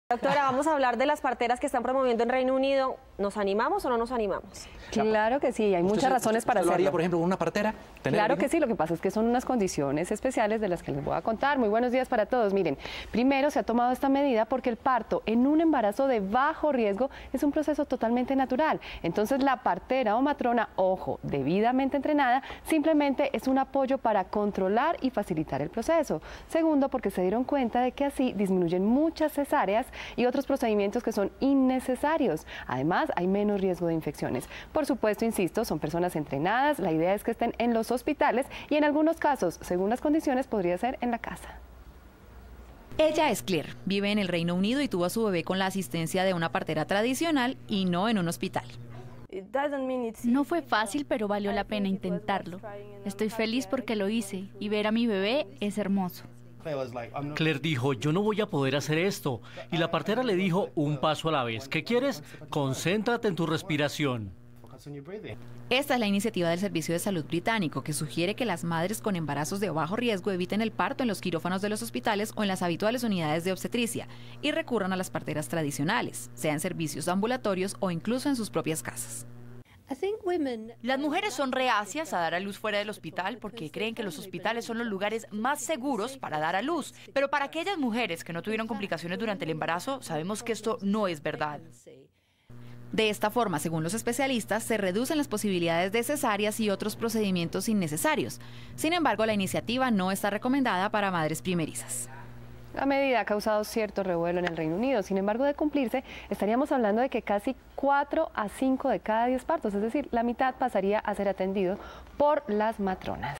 Doctora, vamos a hablar de las parteras que están promoviendo en Reino Unido. ¿Nos animamos o no nos animamos? Claro que sí, hay muchas razones para hacerlo. ¿Lo haría, por ejemplo, con una partera? Claro que sí, lo que pasa es que son unas condiciones especiales de las que les voy a contar. Muy buenos días para todos. Miren, primero se ha tomado esta medida porque el parto en un embarazo de bajo riesgo es un proceso totalmente natural. Entonces la partera o matrona, ojo, debidamente entrenada, simplemente es un apoyo para controlar y facilitar el proceso. Segundo, porque se dieron cuenta de que así disminuyen muchas cesáreas y otros procedimientos que son innecesarios. Además, hay menos riesgo de infecciones. Por supuesto, insisto, son personas entrenadas, la idea es que estén en los hospitales y en algunos casos, según las condiciones, podría ser en la casa. Ella es Claire, vive en el Reino Unido y tuvo a su bebé con la asistencia de una partera tradicional y no en un hospital. No fue fácil, pero valió la pena intentarlo. Estoy feliz porque lo hice y ver a mi bebé es hermoso. Claire dijo, yo no voy a poder hacer esto. Y la partera le dijo, un paso a la vez. ¿Qué quieres? Concéntrate en tu respiración. Esta es la iniciativa del Servicio de Salud británico, que sugiere que las madres con embarazos de bajo riesgo eviten el parto en los quirófanos de los hospitales o en las habituales unidades de obstetricia y recurran a las parteras tradicionales, sea en servicios ambulatorios o incluso en sus propias casas. Las mujeres son reacias a dar a luz fuera del hospital porque creen que los hospitales son los lugares más seguros para dar a luz. Pero para aquellas mujeres que no tuvieron complicaciones durante el embarazo, sabemos que esto no es verdad. De esta forma, según los especialistas, se reducen las posibilidades de cesáreas y otros procedimientos innecesarios. Sin embargo, la iniciativa no está recomendada para madres primerizas. La medida ha causado cierto revuelo en el Reino Unido. Sin embargo, de cumplirse, estaríamos hablando de que casi 4 a 5 de cada 10 partos, es decir, la mitad pasaría a ser atendido por las matronas.